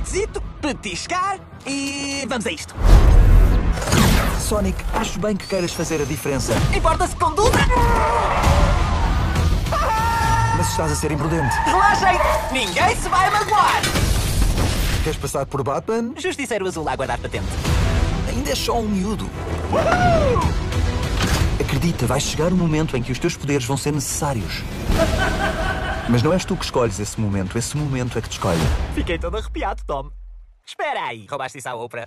toquezito, petiscar e vamos a isto. Sonic, acho bem que queiras fazer a diferença, Importa-se que conduza? mas estás a ser imprudente. Relaxem, ninguém se vai magoar. Queres passar por Batman? Justiceiro azul a aguardar patente. Ainda é só um miúdo. Acredita, vai chegar um momento em que os teus poderes vão ser necessários. Mas não és tu que escolhes esse momento é que te escolhe. Fiquei todo arrepiado, Tom. Espera aí, roubaste isso à Oprah.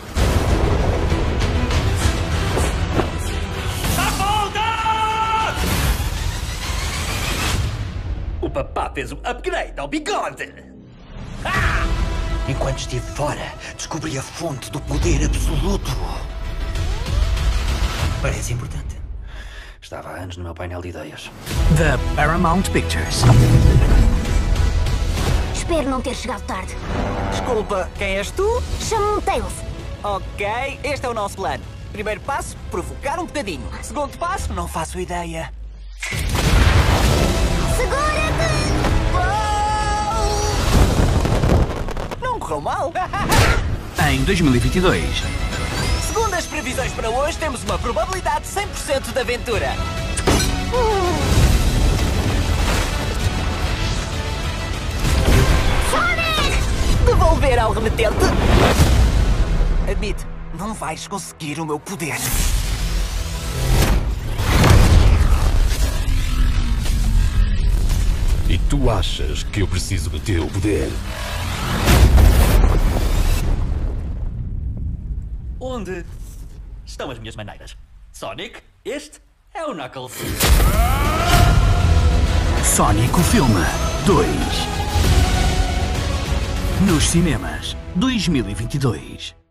O papá fez um upgrade ao bigode! Enquanto estive fora, descobri a fonte do poder absoluto. Parece importante. Estava há anos no meu painel de ideias. The Paramount Pictures. Espero não ter chegado tarde. Desculpa, quem és tu? Chama-me Tails. Ok, este é o nosso plano. Primeiro passo, provocar um bocadinho. Segundo passo, não faço ideia. Segura-te! Não correu mal. Em 2022. Segundo as previsões para hoje, temos uma probabilidade de 100% de aventura. Sonic! Devolver ao remetente. Admite, não vais conseguir o meu poder. E tu achas que eu preciso do teu poder? Onde estão as minhas maneiras? Sonic, este é o Knuckles. Sonic o filme 2. Nos cinemas 2022.